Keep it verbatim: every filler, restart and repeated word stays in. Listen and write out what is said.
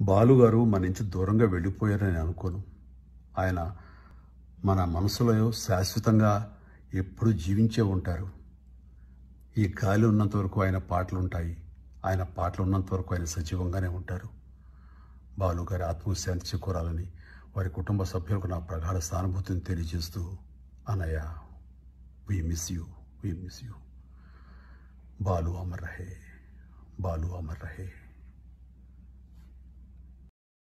బాలుగారు మన నుంచి దూరంగా వెళ్ళిపోయారని అనుకోను. ఆయన మన మనసులో శాశ్వతంగా ఎప్పుడూ జీవించే ఉంటారు. ఈ గాలి ఉన్నంత వరకు ఆయన పాటలు ఉంటాయి. ఆయన పాటలు ఉన్నంత వరకు ఆయన సజీవంగానే ఉంటారు. బాలుగారి ఆత్మశాంతి చేకూరాలని వారి కుటుంబ సభ్యులకు నా ప్రగాఢ సానుభూతిని తెలియజేస్తూ, అన్నయ్య, we miss you, we miss you. Balu అమర్ రహే, బాలు అమర్ రహే.